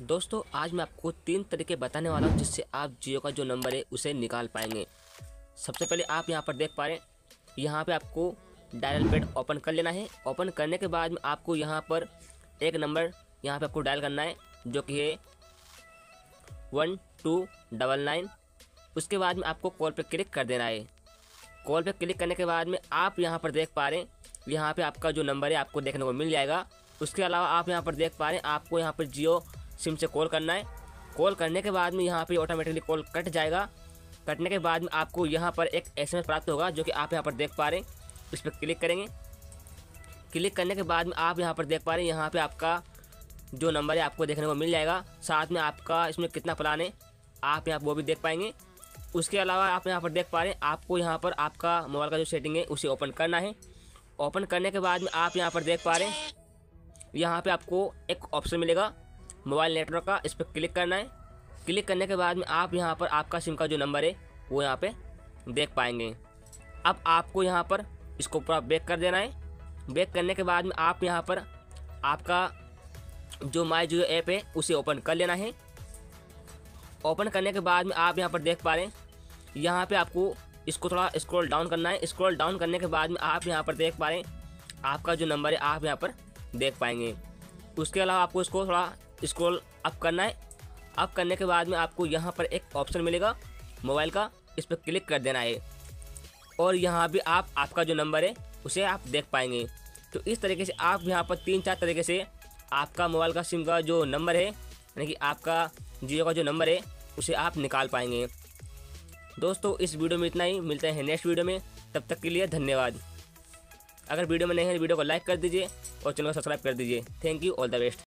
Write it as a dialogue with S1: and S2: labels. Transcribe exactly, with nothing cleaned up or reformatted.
S1: दोस्तों आज मैं आपको तीन तरीके बताने वाला हूँ जिससे आप जियो का जो नंबर है उसे निकाल पाएंगे। सबसे पहले आप यहाँ पर देख पा रहे हैं, यहाँ पे आपको डायल पैड ओपन कर लेना है। ओपन करने के बाद में आपको यहाँ पर एक नंबर यहाँ पे आपको डायल करना है जो कि है वन टू डबल नाइन। उसके बाद में आपको कॉल पे क्लिक कर देना है। कॉल पे क्लिक करने के बाद में आप यहाँ पर देख पा रहे हैं, यहाँ पे आपका जो नंबर है आपको देखने को मिल जाएगा। उसके अलावा आप यहाँ पर देख पा रहे हैं, आपको यहाँ पर जियो सिम से कॉल करना है। कॉल करने के बाद में यहाँ पे ऑटोमेटिकली कॉल कट जाएगा। कटने के बाद में आपको यहाँ पर एक एसएमएस प्राप्त होगा जो कि आप यहाँ पर देख पा रहे हैं। इस पर क्लिक करेंगे। क्लिक करने के बाद में आप यहाँ पर देख पा रहे हैं, यहाँ पे आपका जो नंबर है आपको देखने को मिल जाएगा। साथ में आपका इसमें कितना प्लान है आप यहाँ वो भी देख पाएंगे। उसके अलावा आप यहाँ पर देख पा रहे हैं, आपको यहाँ पर आपका मोबाइल का जो सेटिंग है उसे ओपन करना है। ओपन करने के बाद में आप यहाँ पर देख पा रहे हैं, यहाँ पे आपको एक ऑप्शन मिलेगा मोबाइल नेटवर्क का। इस पर क्लिक करना है। क्लिक करने के बाद में आप यहाँ पर आपका सिम का जो नंबर है वो यहाँ पे देख पाएंगे। अब आपको यहाँ पर इसको पूरा बैक कर देना है। बैक करने के बाद में आप यहाँ पर आपका जो माई जियो ऐप है उसे ओपन कर लेना है। ओपन करने के बाद में आप यहाँ पर देख पा रहे हैं, यहाँ पे आपको इसको थोड़ा स्क्रॉल डाउन करना है। स्क्रॉल डाउन करने के बाद में आप यहाँ पर देख पा रहे हैं, आपका जो नंबर है आप यहाँ पर देख पाएंगे। उसके अलावा आपको इसको थोड़ा स्क्रॉल अप करना है। अप करने के बाद में आपको यहाँ पर एक ऑप्शन मिलेगा मोबाइल का, इस पर क्लिक कर देना है और यहाँ भी आप आपका जो नंबर है उसे आप देख पाएंगे। तो इस तरीके से आप यहाँ पर तीन चार तरीके से आपका मोबाइल का सिम का जो नंबर है यानी कि आपका जियो का जो नंबर है उसे आप निकाल पाएंगे। दोस्तों इस वीडियो में इतना ही, मिलते हैं नेक्स्ट वीडियो में। तब तक के लिए धन्यवाद। अगर वीडियो में नए हैं वीडियो को लाइक कर दीजिए और चैनल को सब्सक्राइब कर दीजिए। Thank you, all the best.